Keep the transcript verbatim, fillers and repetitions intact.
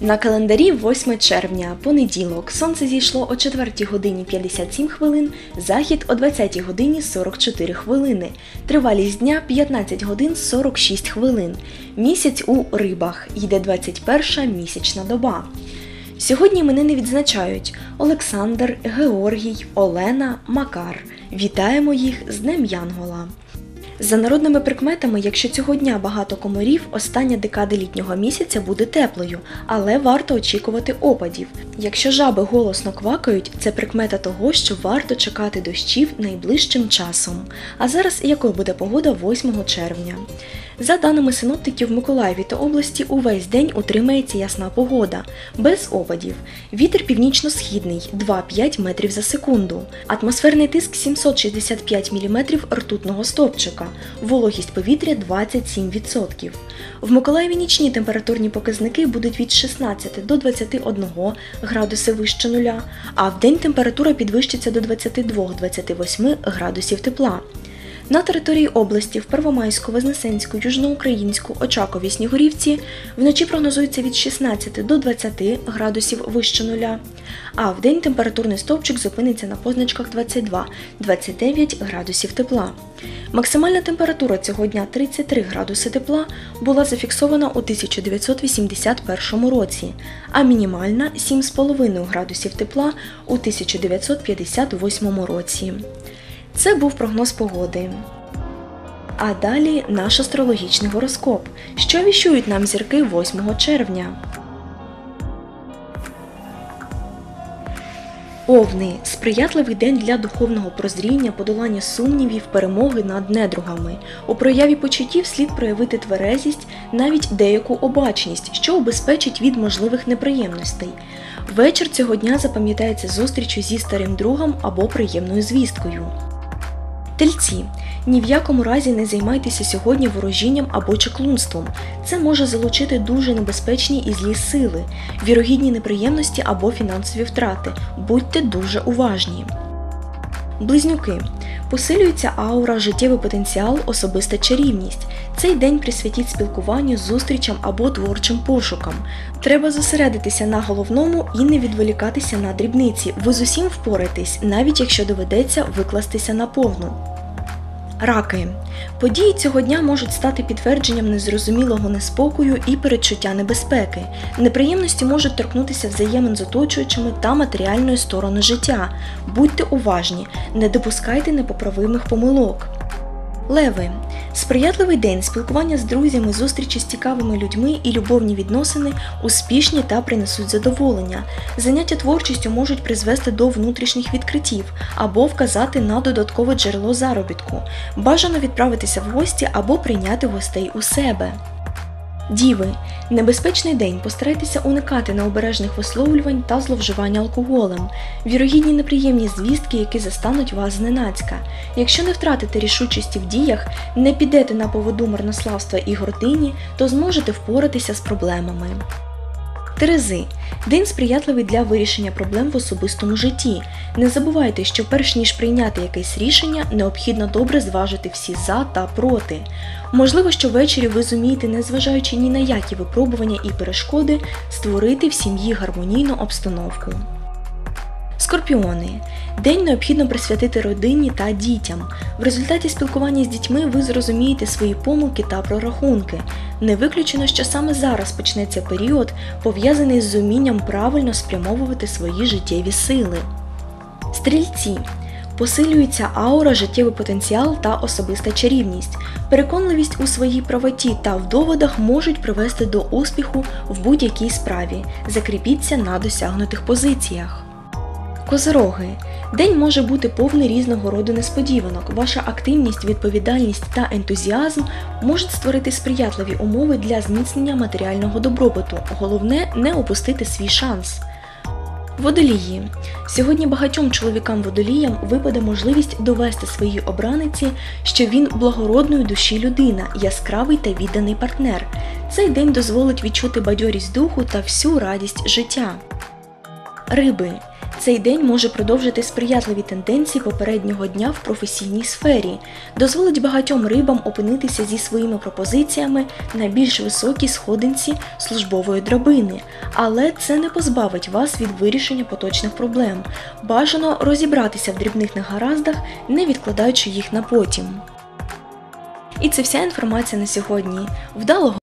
На календарі восьме червня, понеділок. Сонце зійшло о четвертій годині п'ятдесят сім хвилин, захід о двадцятій годині сорок чотири хвилини. Тривалість дня п'ятнадцять годин сорок шість хвилин. Місяць у рибах. Йде двадцять перша місячна доба. Сьогодні іменини відзначають Олександр, Георгій, Олена, Макар. Вітаємо їх з Днем Янгола. За народними прикметами, якщо цього дня багато комарів, остання декада літнього місяця буде теплою, але варто очікувати опадів. Якщо жаби голосно квакають, це прикмета того, що варто чекати дощів найближчим часом. А зараз якою буде погода восьмого червня? За даними синоптиків, в Миколаєві та області увесь день утримається ясна погода, без опадів. Вітер північно-східний – два-п'ять метрів за секунду. Атмосферний тиск сімсот шістдесят п'ять міліметрів ртутного стовпчика. Вологість повітря двадцять сім відсотків. В Миколаєві нічні температурні показники будуть від шістнадцяти до двадцяти одного градуси вище нуля, а вдень температура підвищиться до двадцяти двох - двадцяти восьми градусів тепла. На території області в Первомайську, Вознесенську, Южноукраїнську, Очакові, Снігурівці вночі прогнозується від шістнадцяти до двадцяти градусів вище нуля, а вдень температурний стовпчик зупиниться на позначках двадцять два - двадцять дев'ять градусів тепла. Максимальна температура цього дня тридцять три градуси тепла була зафіксована у тисяча дев'ятсот вісімдесят першому році, а мінімальна – сім цілих п'ять десятих градусів тепла у тисяча дев'ятсот п'ятдесят восьмому році. Це був прогноз погоди. А далі наш астрологічний гороскоп. Що віщують нам зірки восьмого червня? Овни – сприятливий день для духовного прозріння, подолання сумнівів, перемоги над недругами. У прояві почуттів слід проявити тверезість, навіть деяку обачність, що убезпечить від можливих неприємностей. Вечір цього дня запам'ятається зустрічю зі старим другом або приємною звісткою. Тельці. Ні в якому разі не займайтеся сьогодні ворожінням або чаклунством. Це може залучити дуже небезпечні і злі сили, вірогідні неприємності або фінансові втрати. Будьте дуже уважні. Близнюки. Посилюється аура, життєвий потенціал, особиста чарівність. Цей день присвятіть спілкуванню, зустрічам або творчим пошукам. Треба зосередитися на головному і не відволікатися на дрібниці. Ви з усім впораєтесь, навіть якщо доведеться викластися наповну. Раки. Події цього дня можуть стати підтвердженням незрозумілого неспокою і передчуття небезпеки. Неприємності можуть торкнутися взаємин з оточуючими та матеріальної сторони життя. Будьте уважні, не допускайте непоправимих помилок. Леви. Сприятливий день, спілкування з друзями, зустрічі з цікавими людьми і любовні відносини успішні та принесуть задоволення. Заняття творчістю можуть призвести до внутрішніх відкриттів або вказати на додаткове джерело заробітку. Бажано відправитися в гості або прийняти гостей у себе. Діви. Небезпечний день, постарайтеся уникати необережних висловлювань та зловживання алкоголем. Вірогідні неприємні звістки, які застануть вас зненацька. Якщо не втратите рішучості в діях, не підете на поводу марнославства і гордині, то зможете впоратися з проблемами. Терези. День сприятливий для вирішення проблем в особистому житті. Не забувайте, що перш ніж прийняти якесь рішення, необхідно добре зважити всі «за» та «проти». Можливо, що ввечері ви зумієте, незважаючи ні на які випробування і перешкоди, створити в сім'ї гармонійну обстановку. Скорпіони. День необхідно присвятити родині та дітям. В результаті спілкування з дітьми ви зрозумієте свої помилки та прорахунки. Не виключено, що саме зараз почнеться період, пов'язаний з умінням правильно спрямовувати свої життєві сили. Стрільці. Посилюється аура, життєвий потенціал та особиста чарівність. Переконливість у своїй правоті та в доводах можуть привести до успіху в будь-якій справі. Закріпіться на досягнутих позиціях. Козироги. День може бути повний різного роду несподіванок. Ваша активність, відповідальність та ентузіазм можуть створити сприятливі умови для зміцнення матеріального добробуту. Головне – не опустити свій шанс. Водолії. Сьогодні багатьом чоловікам-водоліям випаде можливість довести своїй обраниці, що він благородної душі людина, яскравий та відданий партнер. Цей день дозволить відчути бадьорість духу та всю радість життя. Риби. Цей день може продовжити сприятливі тенденції попереднього дня в професійній сфері, дозволить багатьом рибам опинитися зі своїми пропозиціями на більш високій сходинці службової драбини, але це не позбавить вас від вирішення поточних проблем. Бажано розібратися в дрібних негараздах, не відкладаючи їх на потім. І це вся інформація на сьогодні. Вдалого!